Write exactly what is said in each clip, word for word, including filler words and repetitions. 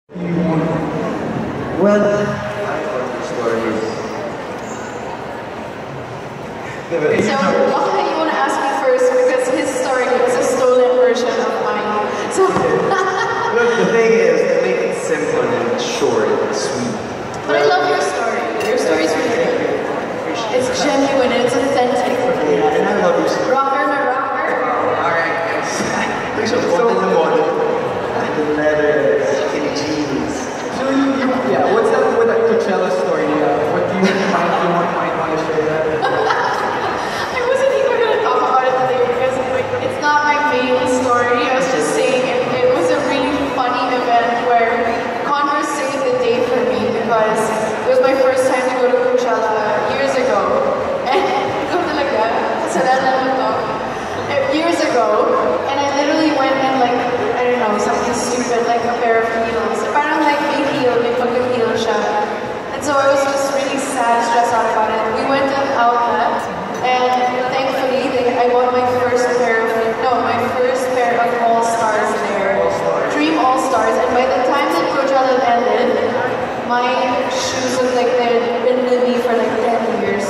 Well, I thought the story is... So, okay, you want to ask me first because his story is a stolen version of mine. So, look, the thing is, to make it simple and short and sweet. But I love your story. Your story is really good. It's genuine and it's authentic. Yeah, and I love your story. Rocker, my rocker. Alright, guys. Look, so so the model. And the leather, skinny jeans. So you, you yeah, what's that with that Coachella story? Uh, what do you might you want might want to share that? I wasn't even gonna talk about it today because it's not my main story. I was just saying it, it was a really funny event where Converse saved the day for me because it was my first time to go to Coachella years ago. And go to like that. So that years ago, and I literally went in like, I don't know, something stupid, like a pair of heels. Parang like may heel, may pagka-heel siya. And so I was just really sad, stressed out about it. We went to an outlet, and thankfully, they, I bought my first pair of, no, my first pair of All-Stars there. Dream All-Stars, and by the time that Coachella ended, my shoes looked like they'd been with me for like ten years.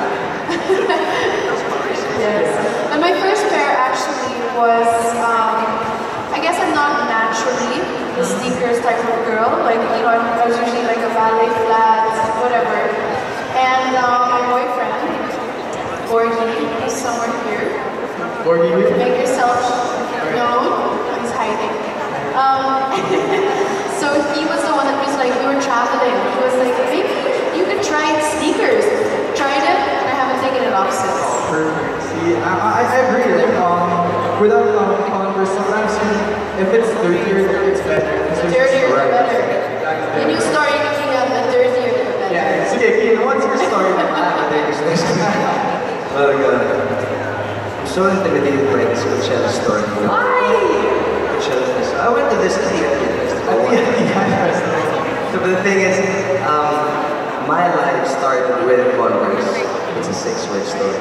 Yes. And my first pair actually was, um, I guess I'm not naturally the sneakers type of girl. Like, you know, I was usually like a ballet flat, whatever. And um, my boyfriend, Georgina, who's somewhere here. Georgina? Make yourself known. He's hiding. Um, so he was the one that was like, we were traveling. He was like, maybe you could try sneakers. Tried it, and I haven't taken it off since. Perfect. See, I, I, I agree. Like, um, without um, Converse, sometimes if it's dirtier, it's better. The dirtier, the better. The new story, Kean, the dirtier, the better. Yeah. So, okay, Kean, what's your story? I have a bigger story. Well, uh, I'm so intimidated by this Coachella story. Why? Coachella festival. I went to this theater festival. So, but the thing is, um, my life started with Converse. It's a six-way story.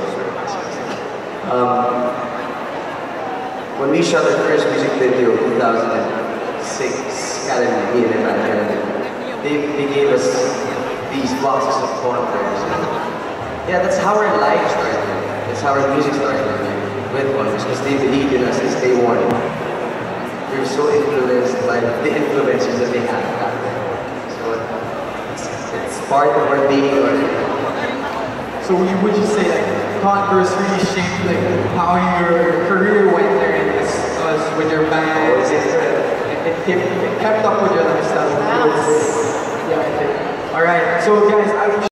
Um, when we shot our first music video in two thousand six, Academy, me and Academy, they, they gave us these boxes of Converse. Yeah, that's how our life started. That's how our music started with Converse, because they believed in us since day one. We were so influenced by the influences that they had back then. So it's, it's part of our being. So would you say like Converse really shaped like how your career went there and as, as with your band? It, it, it, it kept up with your lifestyle. Yes. Yeah, I think. Alright, so guys, I